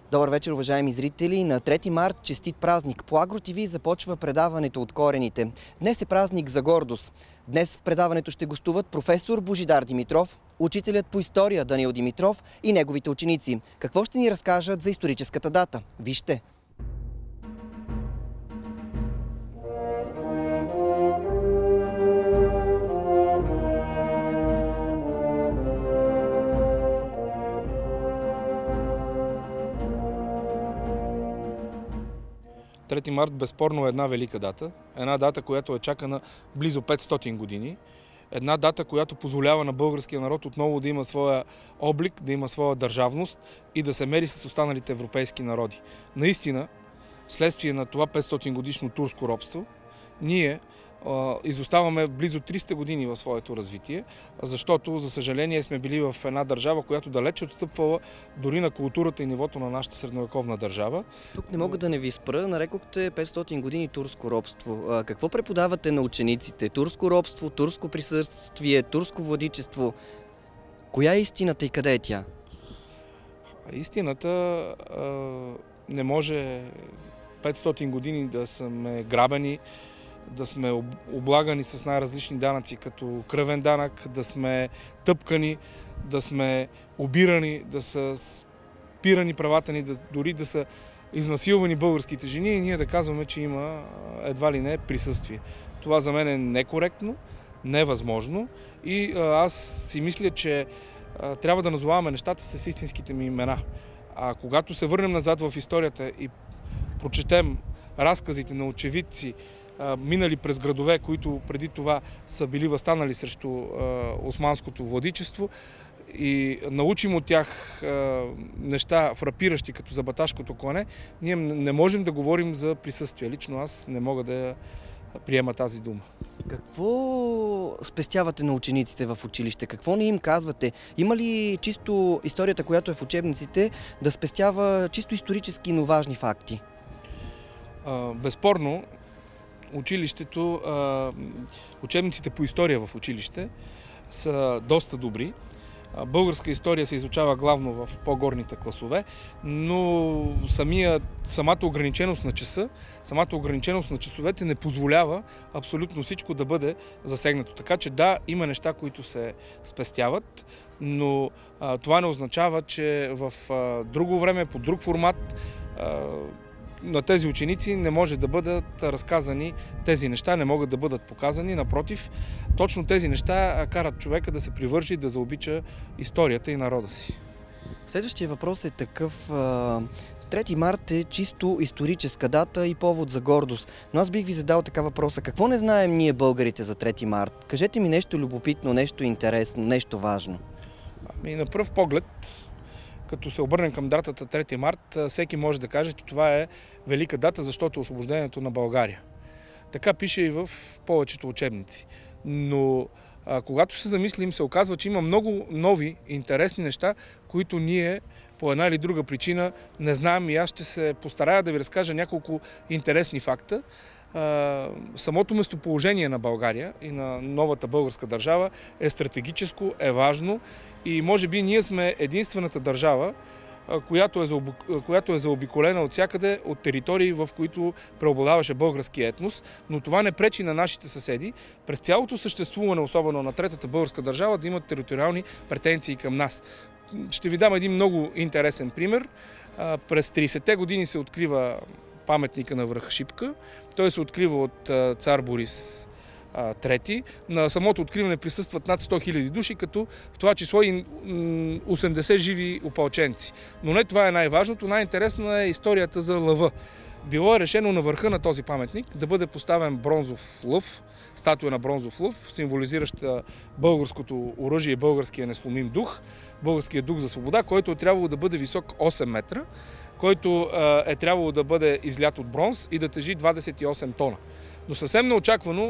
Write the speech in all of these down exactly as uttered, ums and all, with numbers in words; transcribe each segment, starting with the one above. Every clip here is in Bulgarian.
Добър вечер, уважаеми зрители! На трети март, честит празник! По Агро ТВ започва предаването от корените. Днес е празник за гордост. Днес в предаването ще гостуват професор Божидар Димитров, учителят по история Даниил Димитров и неговите ученици. Какво ще ни разкажат за историческата дата? Вижте! трети март безспорно е една велика дата. Една дата, която е чакана близо петстотин години. Една дата, която позволява на българския народ отново да има своя облик, да има своя държавност и да се мери с останалите европейски народи. Наистина, вследствие на това петстотин годишно турско робство, ние изоставаме близо триста години в своето развитие, защото, за съжаление, сме били в една държава, която далеч отстъпвала дори на културата и нивото на нашата средновековна държава. Тук не мога да не ви спра. Нарекохте петстотин години турско робство. Какво преподавате на учениците? Турско робство, турско присъствие, турско владичество. Коя е истината и къде е тя? Истината а, не може петстотин години да сме грабени, да сме облагани с най-различни данъци, като кръвен данък, да сме тъпкани, да сме обирани, да са спирани правата ни, да, дори да са изнасилвани българските жени и ние да казваме, че има едва ли не присъствие. Това за мен е некоректно, невъзможно и аз си мисля, че трябва да назоваваме нещата с истинските ми имена. А когато се върнем назад в историята и прочетем разказите на очевидци, минали през градове, които преди това са били възстанали срещу османското владичество и научим от тях неща фрапиращи, като за баташкото клане, ние не можем да говорим за присъствие. Лично аз не мога да приема тази дума. Какво спестявате на учениците в училище? Какво не им казвате? Има ли чисто историята, която е в учебниците, да спестява чисто исторически, но важни факти? Безспорно, училището, учебниците по история в училище са доста добри. Българска история се изучава главно в по-горните класове, но самия, самата ограниченост на часа, самата ограниченост на часовете не позволява абсолютно всичко да бъде засегнато. Така че да, има неща, които се спестяват, но а, това не означава, че в а, друго време, по друг формат, а, на тези ученици не може да бъдат разказани тези неща, не могат да бъдат показани. Напротив, точно тези неща карат човека да се привържи, да заобича историята и народа си. Следващия въпрос е такъв. трети март е чисто историческа дата и повод за гордост. Но аз бих ви задал така въпроса. Какво не знаем ние, българите, за трети март? Кажете ми нещо любопитно, нещо интересно, нещо важно. Ами, на пръв поглед, като се обърнем към датата трети март, всеки може да каже, че това е велика дата, защото е освобождението на България. Така пише и в повечето учебници. Но а, когато се замислим, се оказва, че има много нови, интересни неща, които ние по една или друга причина не знаем и аз ще се постарая да ви разкажа няколко интересни факта. Uh, самото местоположение на България и на новата българска държава е стратегическо, е важно и може би ние сме единствената държава, uh, която, е заобик... която е заобиколена от всякъде от територии, в които преобладаваше български етнос, но това не пречи на нашите съседи през цялото съществуване, особено на третата българска държава, да имат териториални претенции към нас. Ще ви дам един много интересен пример. Uh, през тридесетте години се открива паметника на връх Шипка. Той се открива от цар Борис трети. На самото откриване присъстват над сто хиляди души, като в това число и осемдесет живи опълченци. Но не това е най-важното. Най-интересна е историята за лъва. Било е решено на върха на този паметник да бъде поставен бронзов лъв, статуя на бронзов лъв, символизираща българското оръжие и българския несломим дух, българския дух за свобода, който е трябвало да бъде висок осем метра, който е трябвало да бъде излят от бронз и да тежи двадесет и осем тона. Но съвсем неочаквано,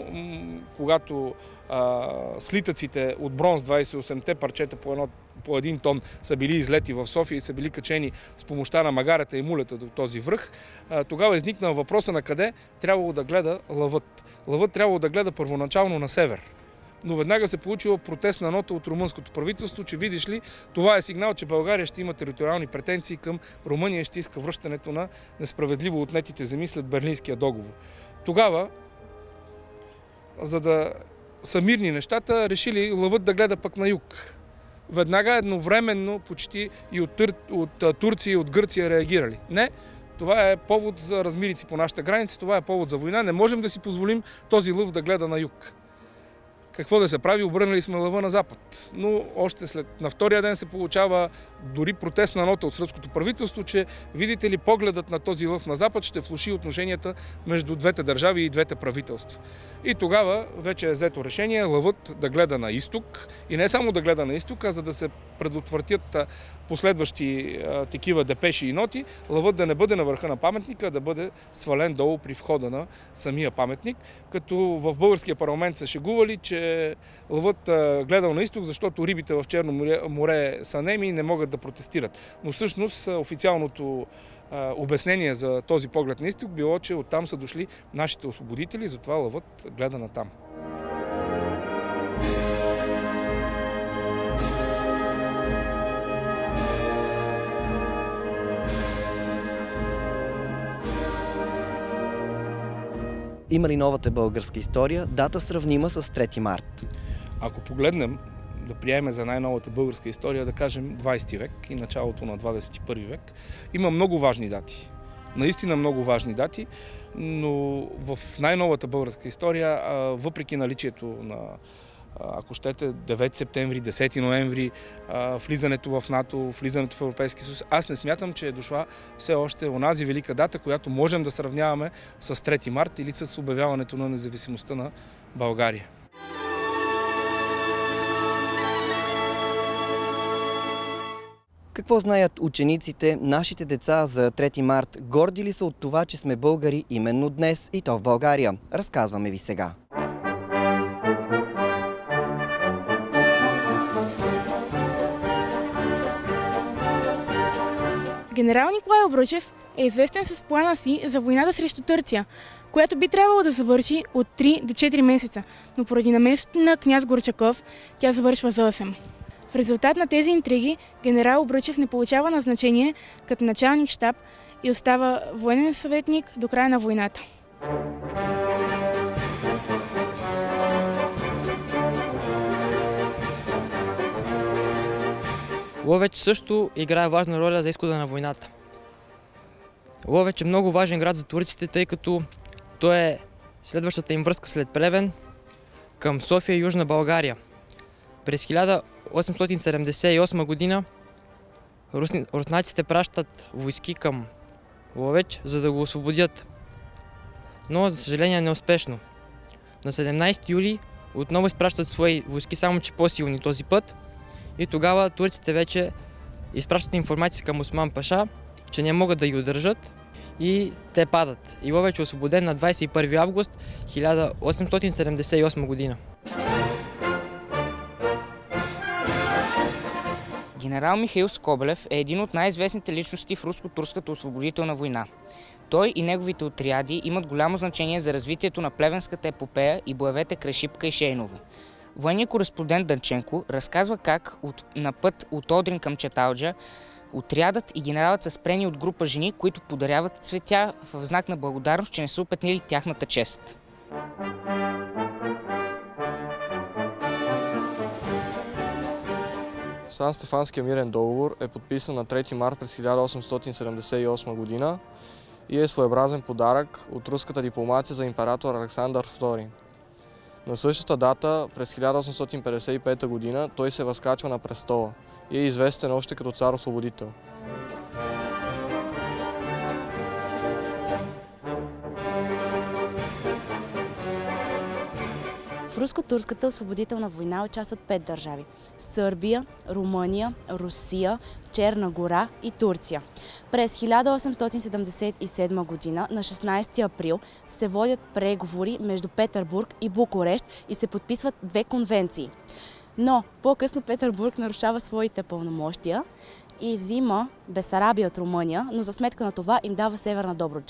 когато а, слитъците от бронз, двадесет и осемте парчета по, едно, по един тон, са били излети в София и са били качени с помощта на магарата и мулета до този връх, а, тогава изникнал въпроса на къде трябвало да гледа лъвът. Лъвът трябвало да гледа първоначално на север. но веднага се получила протестна нота от румънското правителство, че видиш ли, това е сигнал, че България ще има териториални претенции към Румъния и ще иска връщането на несправедливо отнетите земи след Берлинския договор. Тогава, за да са мирни нещата, решили лъвът да гледа пък на юг. Веднага едновременно почти и от, Тър... от Турция и от Гърция реагирали. Не, това е повод за размирици по нашата граница, това е повод за война. Не можем да си позволим този лъв да гледа на юг. Какво да се прави? Обърнали сме лъва на запад. Но още след на втория ден се получава дори протестна нота от сръбското правителство, че видите ли, погледът на този лъв на запад ще влоши отношенията между двете държави и двете правителства. И тогава вече е взето решение лъвът да гледа на изток и не само да гледа на изток, а за да се предотвратят последващи а, такива депеши и ноти, лъвът да не бъде на върха на паметника, а да бъде свален долу при входа на самия паметник, като в българския парламент се шегували, че лъвът а, гледал на изток, защото рибите в Черно море, море са неми и не могат да протестират. Но всъщност официалното а, обяснение за този поглед на изток било, че оттам са дошли нашите освободители, затова лъвът гледа натам. Има ли новата българска история дата сравнима с трети март? Ако погледнем, да приемем за най-новата българска история, да кажем двадесети век и началото на двадесет и първи век, има много важни дати. Наистина много важни дати, но в най-новата българска история, въпреки наличието на, ако щете, девети септември, десети ноември, влизането в НАТО, влизането в Европейския съюз, аз не смятам, че е дошла все още онази велика дата, която можем да сравняваме с трети март или с обявяването на независимостта на България. Какво знаят учениците, нашите деца за трети март? Горди ли са от това, че сме българи именно днес и то в България? Разказваме ви сега. Генерал Николай Обручев е известен с плана си за войната срещу Турция, която би трябвало да завърши от три до четири месеца, но поради намесото на княз Горчаков тя завършва за осем. В резултат на тези интриги генерал Обручев не получава назначение като началник щаб и остава военен съветник до края на войната. Ловеч също играе важна роля за изхода на войната. Ловеч е много важен град за турците, тъй като той е следващата им връзка след Плевен към София и Южна България. През хиляда осемстотин седемдесет и осма година руснаците пращат войски към Ловеч, за да го освободят, но за съжаление неуспешно. На седемнадесети юли отново изпращат свои войски, само че по-силни този път, и тогава турците вече изпращат информация към Осман Паша, че не могат да ги удържат и те падат. И Ловеч е освободен на двадесет и първи август хиляда осемстотин седемдесет и осма година. Генерал Михаил Скобелев е един от най-известните личности в руско-турската освободителна война. Той и неговите отряди имат голямо значение за развитието на Плевенската епопея и боевете край Шипка и Шейново. Военният кореспондент Данченко разказва как от, на път от Одрин към Чаталджа отрядът и генералът са спрени от група жени, които подаряват цветя в знак на благодарност, че не са опетнили тяхната чест. Сан-Стефанския мирен договор е подписан на трети март през хиляда осемстотин седемдесет и осма година и е своеобразен подарък от руската дипломация за император Александър втори. На същата дата, през хиляда осемстотин петдесет и пета година, той се възкачва на престола и е известен още като цар-освободител. В руско-турската освободителна война участват пет държави – Сърбия, Румъния, Русия, Черна гора и Турция. През хиляда осемстотин седемдесет и седма година, на шестнадесети април, се водят преговори между Петербург и Букурещ и се подписват две конвенции. Но по-късно Петербург нарушава своите пълномощия и взима Бесарабия от Румъния, но за сметка на това им дава Северна Добруджа.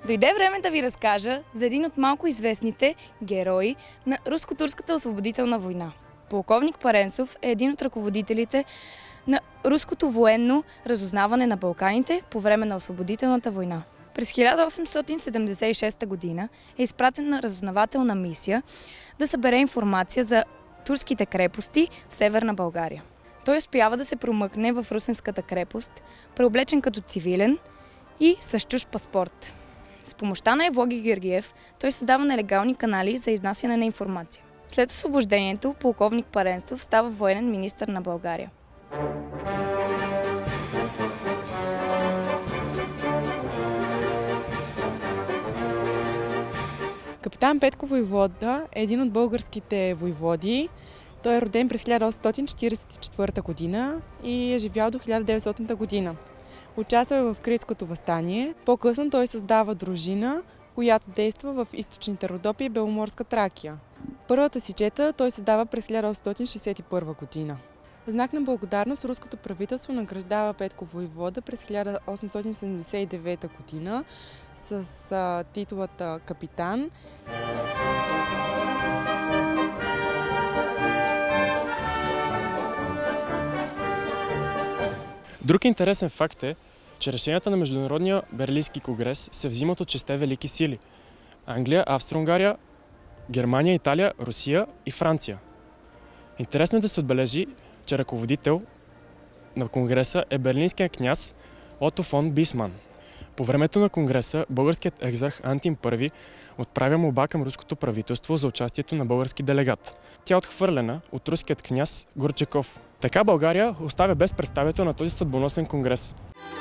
Дойде време да ви разкажа за един от малко известните герои на руско-турската освободителна война. Полковник Паренцов е един от ръководителите на руското военно разузнаване на Балканите по време на освободителната война. През хиляда осемстотин седемдесет и шеста година е изпратен на разузнавателна мисия да събере информация за турските крепости в Северна България. Той успява да се промъкне в Русенската крепост, преоблечен като цивилен и с чужд паспорт. С помощта на Евлоги Георгиев той създава нелегални канали за изнасяне на информация. След освобождението полковник Паренцов става военен министър на България. Капитан Петко Войвода е един от българските войводи. Той е роден през хиляда осемстотин четиридесет и четвърта година и е живял до хиляда деветстотинта година. Участвал е в Критското въстание. По-късно той създава дружина, която действа в източните Родопи и Беломорска Тракия. Първата си чета той създава през хиляда осемстотин шестдесет и първа година. В знак на благодарност руското правителство награждава Петко Войвода през хиляда осемстотин седемдесет и девета година с а, титулата капитан. Друг интересен факт е, че решенията на Международния Берлински конгрес се взимат от шесте велики сили – Англия, Австро-Унгария, Германия, Италия, Русия и Франция. Интересно е да се отбележи, че ръководител на конгреса е берлинският княз Ото фон Бисман. По времето на конгреса българският екзарх Антим Първи отправя молба към руското правителство за участието на български делегат. Тя е отхвърлена от руският княз Горчаков. Така България оставя без представител на този съдбоносен конгрес.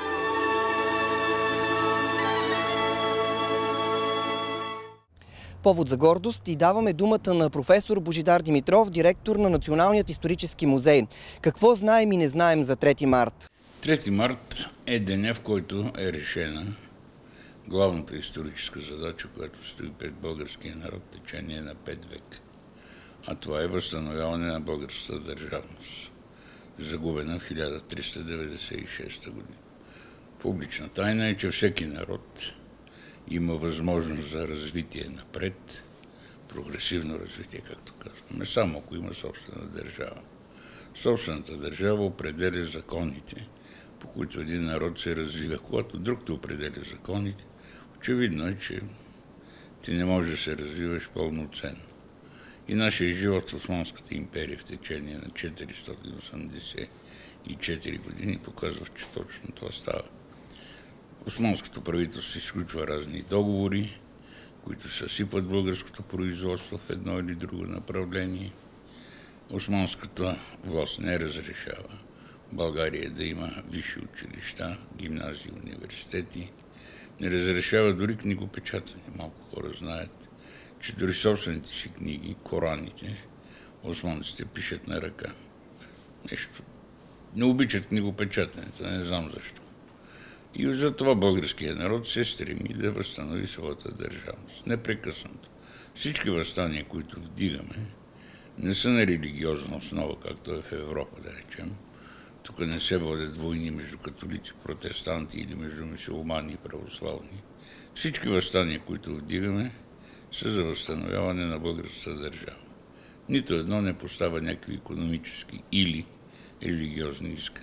Повод за гордост и даваме думата на професор Божидар Димитров, директор на Националният исторически музей. Какво знаем и не знаем за трети март? трети март е деня, в който е решена главната историческа задача, която стои пред българския народ в течение на пет века. А това е възстановяване на българската държавност, загубена в хиляда триста деветдесет и шеста година. Публична тайна е, че всеки народ има възможност за развитие напред, прогресивно развитие, както казваме, само ако има собствена държава. Собствената държава определя законите, по които един народ се развива. Когато друг те определя законите, очевидно е, че ти не можеш да се развиваш пълноценно. И нашия живот в Османската империя в течение на четиристотин осемдесет и четири години показва, че точно това става. Османското правителство изключва разни договори, които съсипат българското производство в едно или друго направление. Османската власт не разрешава България да има висши училища, гимназии, университети. Не разрешава дори книгопечатане. Малко хора знаят, че дори собствените си книги, Кораните, османците пишат на ръка. Нещо. Не обичат книгопечатането, не знам защо. И за това българският народ се стреми да възстанови своята държавност. Непрекъснато. Всички въстания, които вдигаме, не са на религиозна основа, както е в Европа, да речем. Тук не се водят войни между католици, протестанти или между мюсюлмани и православни. Всички въстания, които вдигаме, са за възстановяване на българската държава. Нито едно не поставя някакви икономически или религиозни искания.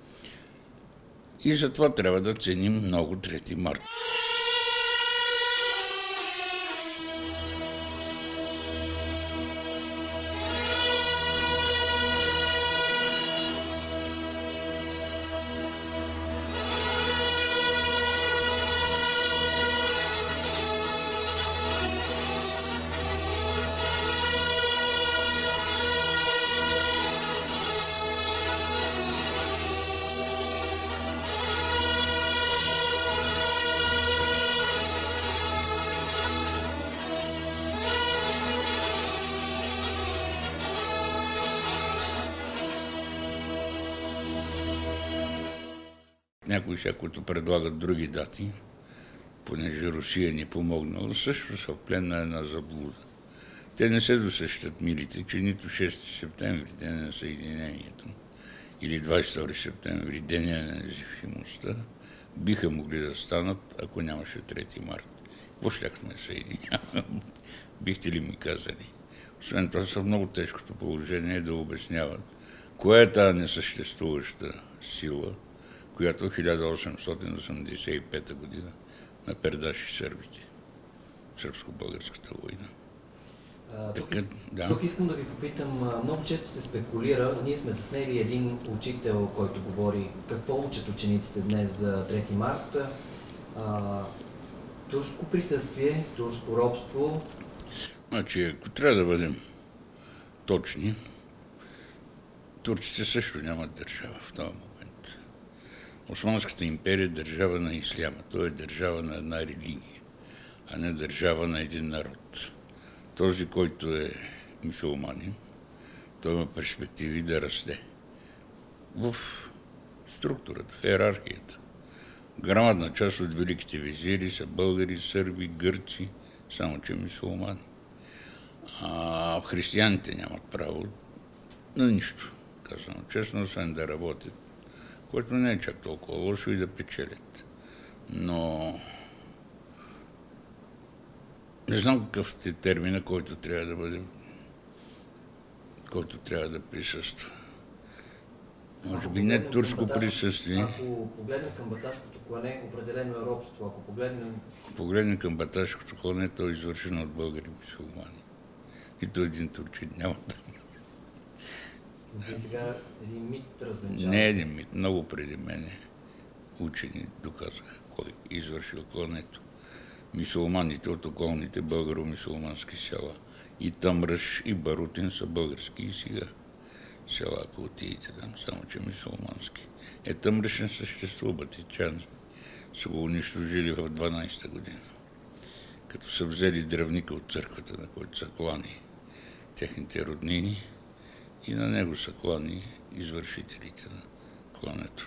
И затова трябва да ценим много трети март. Някои сега, които предлагат други дати, понеже Русия ни помогнала, също са в плен на една заблуда. Те не се досещат милите, че нито шести септември, деня на Съединението, или двадесет и втори септември, деня на независимостта, биха могли да станат, ако нямаше трети март. Какво щяхме се съединяваме? Бихте ли ми казали? Освен това са в много тежкото положение да обясняват коя е тази несъществуваща сила, която в хиляда осемстотин осемдесет и пета година напердаши сърбите. Сърбско-българската война. А, тук, така, да. тук искам да ви попитам, много често се спекулира, ние сме заснели един учител, който говори какво учат учениците днес за трети март. А, турско присъствие, турско робство. Значи, ако трябва да бъдем точни, турците също нямат държава в този момент. Османската империя е държава на исляма. Той е държава на една религия, а не държава на един народ. Този, който е мюсюлманин, той има перспективи да расте в структурата, в иерархията. Грамадна част от великите визири са българи, сърби, гърци, само че мюсюлмани. А християните нямат право на нищо, казано честно, освен да работят, което не е чак толкова лошо и да печелят. Но не знам какъв е термина, който трябва да бъде, който трябва да присъства. Може би не турско присъствие. Ако погледнем към баташкото клане, определено е робство. Ако погледнем... Ако погледнем към баташкото клане, то е извършено от българи мюсюлмани. Нито един турчин няма да. И сега един мит развенчава. Не един мит, много преди мене учени доказаха кой е извършил клането. Мюсюлманите от околните българо-мюсюлмански села. И Тъмръш, и Барутин са български и сега села, ако отидете там, само че мюсюлмански. Е, Тъмръш не съществува, батичани са го унищожили в дванадесета година, като са взели дръвника от църквата, на който са клани техните роднини, и на него са клани извършителите на клането.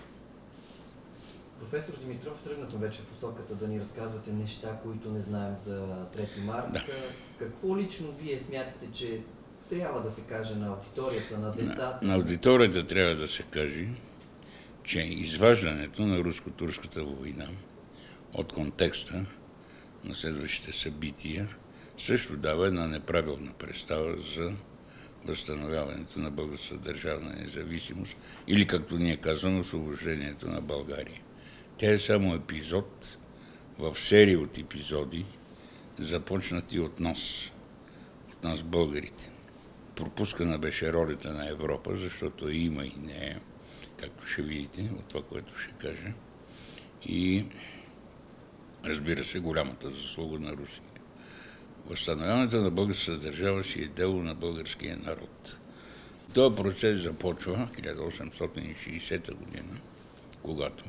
Професор Димитров, тръгнахме вече в посоката да ни разказвате неща, които не знаем за трети март. Да. Какво лично вие смятате, че трябва да се каже на аудиторията, на децата? На, на аудиторията трябва да се каже, че изваждането на руско-турската война от контекста на следващите събития също дава една неправилна представа за възстановяването на българската държавна независимост или, както ние казваме, освобождението на България. Тя е само епизод в серия от епизоди, започнати от нас, от нас българите. Пропускана беше ролята на Европа, защото има и не е, както ще видите от това, което ще кажа. И разбира се, голямата заслуга на Русия. Възстановяването на българската държава си е дело на българския народ. Този процес започва в хиляда осемстотин и шейсета година, когато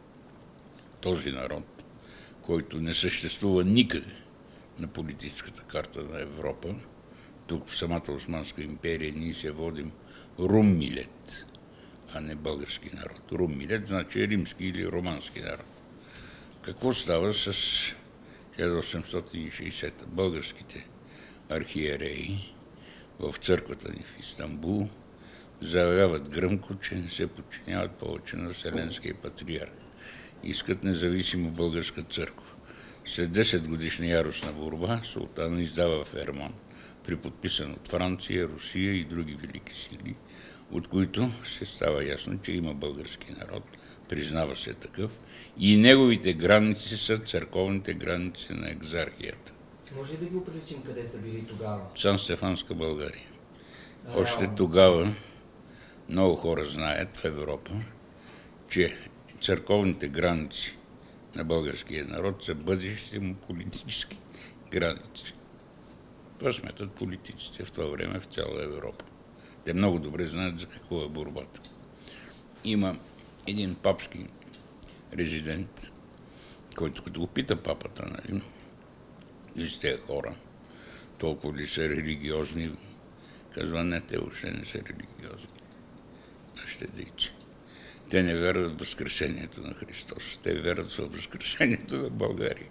този народ, който не съществува никъде на политическата карта на Европа, тук в самата Османска империя ние се водим рум-милет, а не български народ. Рум-милет значи римски или романски народ. Какво става с хиляда осемстотин и шейсета? Българските архиереи в църквата ни в Истанбул заявяват гръмко, че не се подчиняват повече на Вселенския патриарх. Искат независима българска църква. След десет годишна яростна борба султана издава ферман, приподписан от Франция, Русия и други велики сили, от които се става ясно, че има български народ, признава се такъв, и неговите граници са църковните граници на екзархията. Може ли да ги определим къде са били тогава? Сан-Стефанска България. А, Още тогава много хора знаят в Европа, че църковните граници на българския народ са бъдещите му политически граници. Това сметат политиците в това време в цяла Европа. Те много добре знаят за какво е борбата. Има един папски резидент, който като го пита папата, нали, и с тези хора, толкова ли са религиозни, казва, не, те въобще не са религиозни. Нашите дейци. Те не вярват в възкресението на Христос. Те вярват в възкресението на България.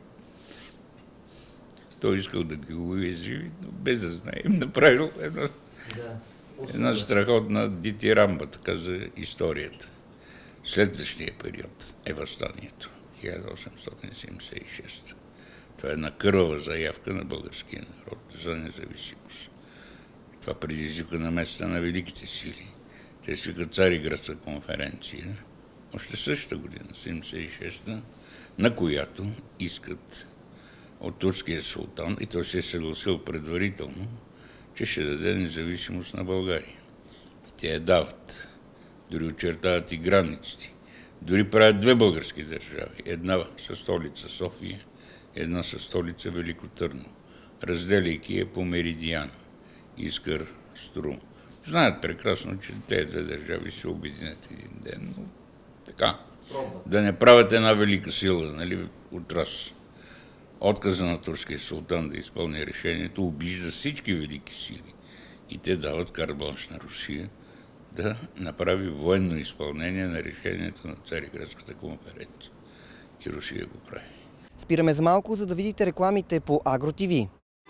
Той искал да ги уязви, но без да знае. Им направил една, да. една страхотна дитирамба, така за историята. Следващия период е въстанието, хиляда осемстотин седемдесет и шеста. Това е една кървава заявка на българския народ за независимост. Това предизвика наместа на великите сили. Те свикат Цариградска конференция, още същата година, седемдесет и шеста, на която искат от турския султан, и той се е съгласил предварително, че ще даде независимост на България. И те я дават. Дори очертават и границите. Дори правят две български държави. Една със столица София, една със столица Велико Търново, разделяйки я по меридиан Искър, Струм. Знаят прекрасно, че тези две държави се обединят един ден, но така. Да не правят една велика сила, нали, от раз. Отказа на турския султан да изпълни решението обижда всички велики сили. И те дават карт-бланш на Русия да направи военно изпълнение на решението на Цариградската конференция. И Русия го прави. Спираме за малко, за да видите рекламите по Агро ТВ.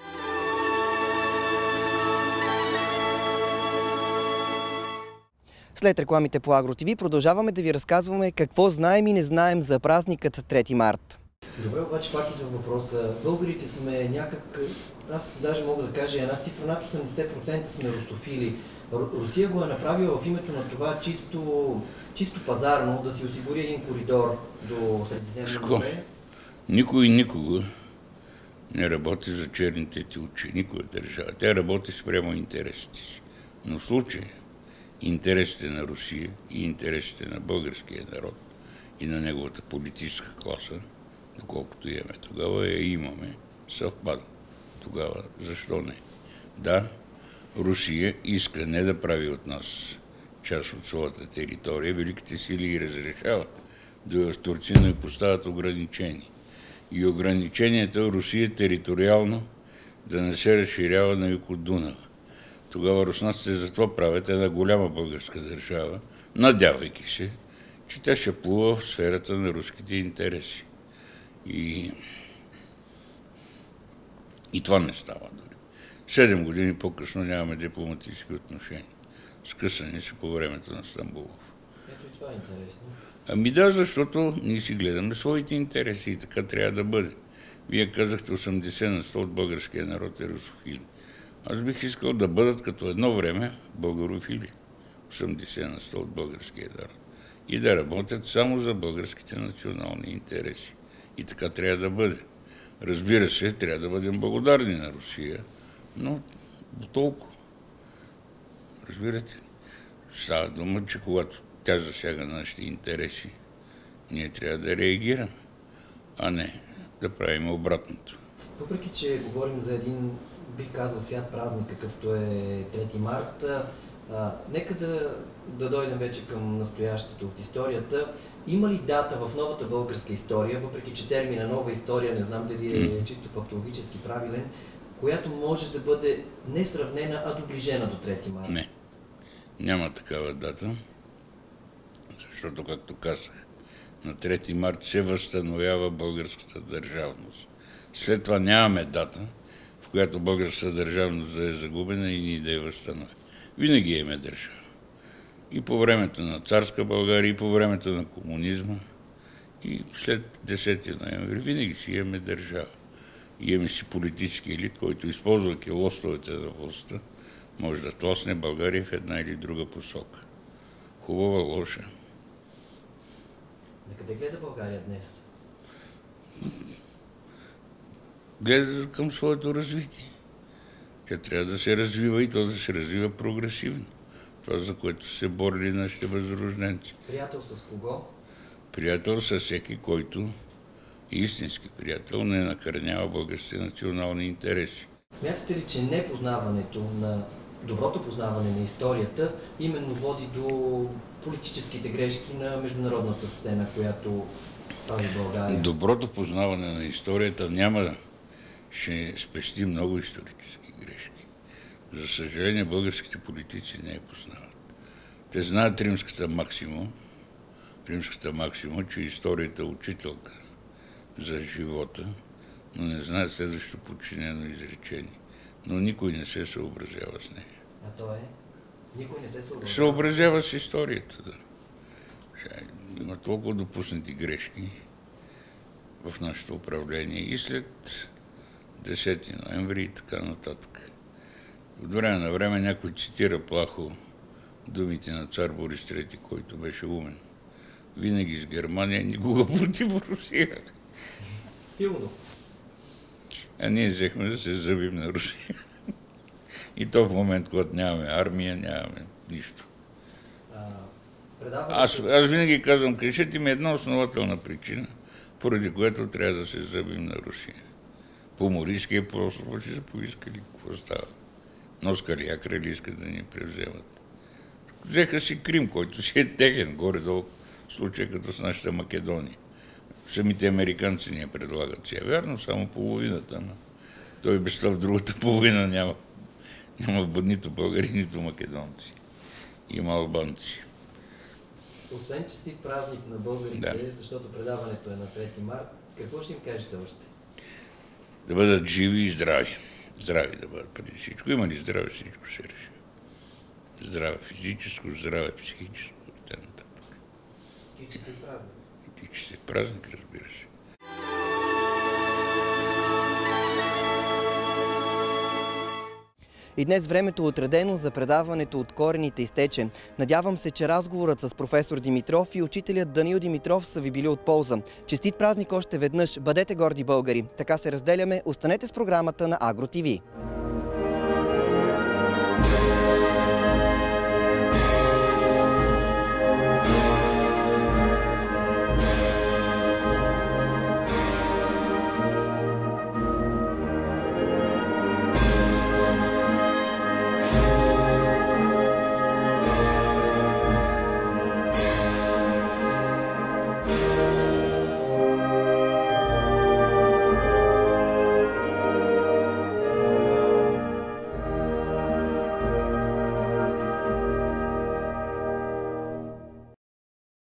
След рекламите по Агро ТВ продължаваме да ви разказваме какво знаем и не знаем за празникът трети март. Добре, обаче пак идва въпроса. Българите сме някак, аз даже мога да кажа една цифра, над осемдесет процента сме русофили. Русия го е направила в името на това чисто, чисто пазарно да си осигури един коридор до Средиземно море. Никой никога не работи за черните ти очи, никоя държава. Тя работи спрямо интересите си. Но в случая интересите на Русия и интересите на българския народ и на неговата политическа класа, доколкото имаме тогава, я имаме, съвпада. Тогава защо не? Да, Русия иска не да прави от нас част от своята територия. Великите сили ги разрешават да я в Турция, но и поставят ограничения. И ограниченията Русия териториално да не се разширява на юг от Дунава. Тогава руснаците затова правят една голяма българска държава, надявайки се, че тя ще плува в сферата на руските интереси. И, и това не става дори. Седем години по-късно нямаме дипломатически отношения. Скъсани се по времето на Стамбулов. Ето и това е интересно. Ами да, защото ние си гледаме своите интереси и така трябва да бъде. Вие казахте осемдесет на сто от българския народ е русофили. Аз бих искал да бъдат като едно време българофили. осемдесет на сто от българския народ. И да работят само за българските национални интереси. И така трябва да бъде. Разбира се, трябва да бъдем благодарни на Русия, но до толкова. Разбирате? Става дума, че когато тя засяга нашите интереси, ние трябва да реагираме, а не да правим обратното. Въпреки че говорим за един, бих казал, свят празник, какъвто е трети март, а, нека да, да дойдем вече към настоящето от историята. Има ли дата в новата българска история, въпреки че термина нова история, не знам дали е mm. чисто фактологически правилен, която може да бъде не сравнена, а доближена до трети март? Не. Няма такава дата, защото, както казах, на трети март се възстановява българската държавност. След това нямаме дата, в която българската държавност да е загубена и ние да я възстановим. Винаги имаме държава. И по времето на царска България, и по времето на комунизма, и след десети ноември винаги си имаме държава. И имаме си политически елит, който, използвайки лостовете на властта, може да тласне България в една или друга посока. Хубава, лоша. На къде гледа България днес? Гледа към своето развитие. Тя трябва да се развива и то да се развива прогресивно. Това, за което се борили нашите възрожденци. Приятел с кого? Приятел с всеки, който истински приятел не накърнява българските национални интереси. Смятате ли, че непознаването на доброто познаване на историята именно води до политическите грешки на международната сцена, която прави България? Доброто познаване на историята няма да ще спести много исторически грешки. За съжаление, българските политици не я познават. Те знаят римската максима, римската максима, че историята е учителка за живота, но не знаят следващото подчинено изречение. Но никой не се съобразява с нея. А то е? Никой не се съобразява? Съобразява с историята, да. Има толкова допуснати грешки в нашето управление и след десети ноември и така нататък. От време на време някой цитира плахо думите на цар Борис трети, който беше умен. Винаги с Германия, никога против Русия. Силно. А ние взехме да се забим на Русия. И то в момент, когато нямаме армия, нямаме нищо. Аз, аз винаги казвам, кажете ми една основателна причина, поради която трябва да се забим на Русия. По Морийския полуостров ще са поискали какво става. Но Скалиакра ли искат да ни превземат. Взеха си Крим, който си е техен, горе-долу, в случай като с нашата Македония. Самите американци ни я предлагат. Си е вярно, само половината, но той без това в другата половина няма. Няма нито българи, нито македонци. Има албанци. Освен честит празник на българите, да, защото предаването е на трети март, какво ще им кажете още? Да бъдат живи и здрави. Здрави да бъдат преди всичко. Има ли здраве, всичко се реши. Здраве физическо, здраве психическо и т.н. И честит празник. И честит празник, разбира се. И днес времето е отредено за предаването от корените изтече. Надявам се, че разговорът с професор Димитров и учителят Даниил Димитров са ви били от полза. Честит празник още веднъж! Бъдете горди българи! Така се разделяме. Останете с програмата на Агро ТВ.